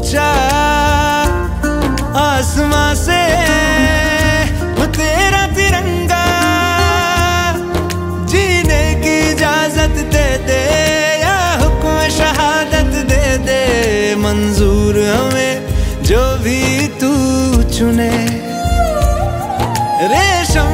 पूछा आसमां से, वो तेरा तिरंगा जीने की इजाजत दे दे या हुक्म शहादत दे दे। मंजूर हमें जो भी तू चुने। रेशम